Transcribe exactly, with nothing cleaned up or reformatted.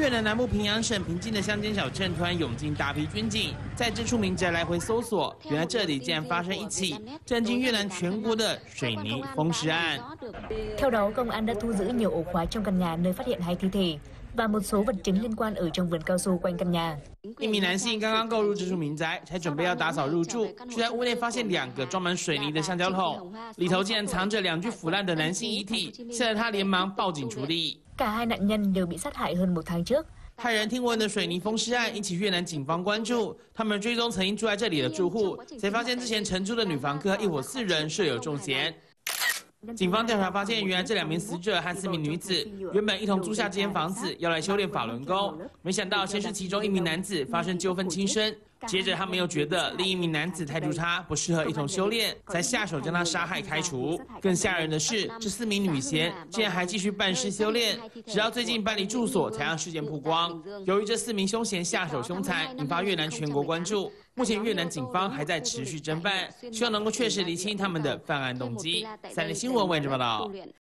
越南南部平阳省平静的乡间小镇，突然涌进大批军警，在这处民宅来回搜索。原来这里竟然发生一起震惊越南全国的水泥封尸案。 Theo đó, công an đã thu giữ nhiều ổ khóa trong căn nhà nơi phát hiện hai thi thể và một số vật chứng liên quan ở trong vườn cao su quanh căn nhà. 一名男性刚刚购入这处民宅，才准备要打扫入住，却在屋内发现两个装满水泥的橡胶桶，里头竟然藏着两具腐烂的男性遗体，吓得他连忙报警处理。 Cả hai nạn nhân đều bị sát hại hơn một tháng trước. 骇人听闻的水泥封尸案引起越南警方关注，他们追踪曾经住在这里的住户，才发现之前承租的女房客一伙四人设有重嫌。 警方调查发现，原来这两名死者和四名女子原本一同租下这间房子，要来修炼法轮功。没想到，先是其中一名男子发生纠纷轻生，接着他们又觉得另一名男子态度差，不适合一同修炼，才下手将他杀害开除。更吓人的是，这四名女嫌竟然还继续办事修炼，直到最近搬离住所，才让事件曝光。由于这四名凶嫌下手凶残，引发越南全国关注。 目前越南警方还在持续侦办，希望能够确实厘清他们的犯案动机。三立新闻为您报道。